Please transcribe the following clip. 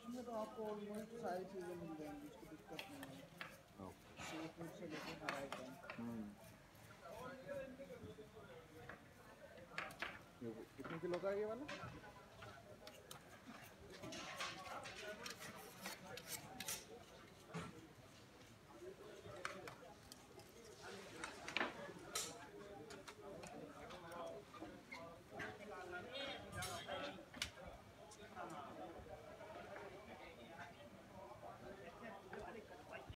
इसमें तो आपको ऑलमोस्ट सारी चीज़ें मिल जाएंगी, इसकी दिक्कत नहीं है। ओके। सी फूड से लेकर हर आइटम। कितने किलो का है ये वाला?